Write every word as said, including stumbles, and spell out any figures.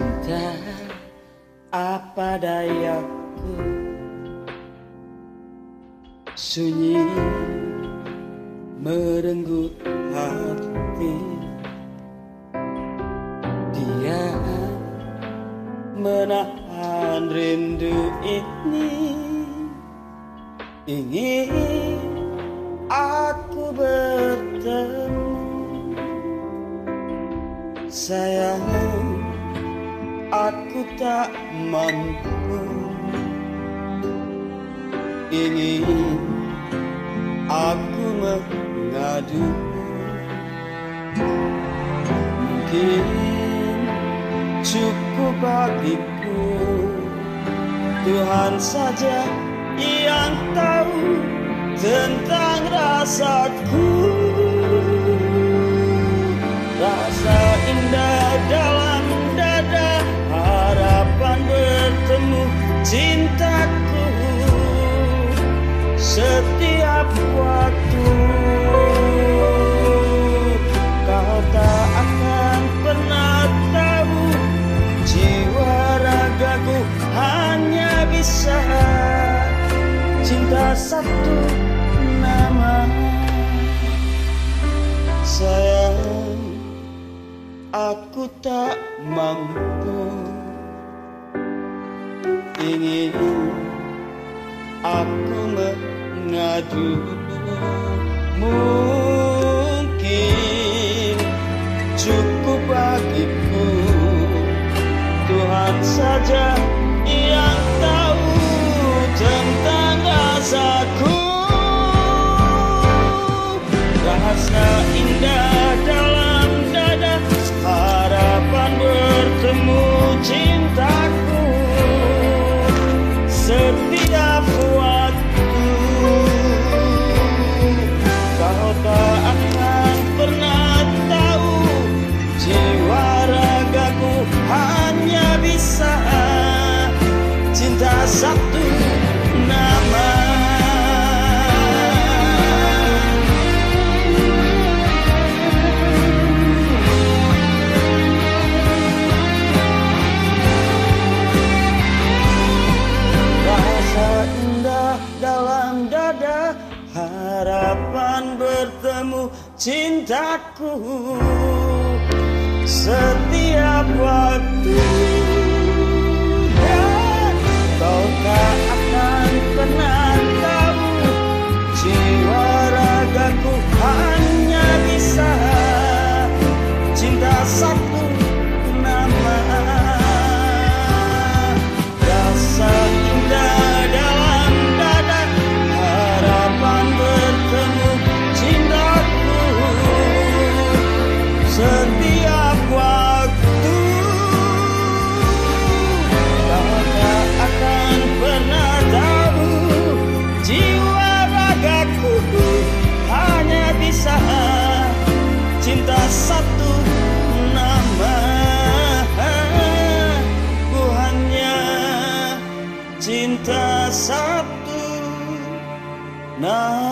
cinta apa dayaku, sunyi merenggut hati. Dia menahan rindu ini, ingin aku bertemu. Sayang, aku tak mampu, ingin aku mengadu. Mungkin cukup bagiku, Tuhan saja yang tahu tentang rasaku. Rasa indah dalam dada, harapan bertemu cintaku. Setiap waktu kau tak akan pernah tahu, jiwa ragaku hanya bisa cinta satu nama. Sayang, aku tak mampu, ingin aku mengadu. Mungkin cukup bagiku, Tuhan saja yang tahu tentang rasaku. Rasa indah dalam dada, harapan bertemu cintaku. Setiap waktu kau tak akan pernah tahu, jiwa ragaku hanya bisa cinta satu nama. Dalam dada, harapan bertemu cintaku. Setiap waktu kau tak akan pernah tahu, jiwa ragaku hanya bisa cinta satu nama. Rasa indah dalam dada, harapan bertemu cintaku. Setiap waktu kau tak akan pernah tahu, jiwa ragaku hanya bisa cinta satu nama. Ku hanya cinta satu nama.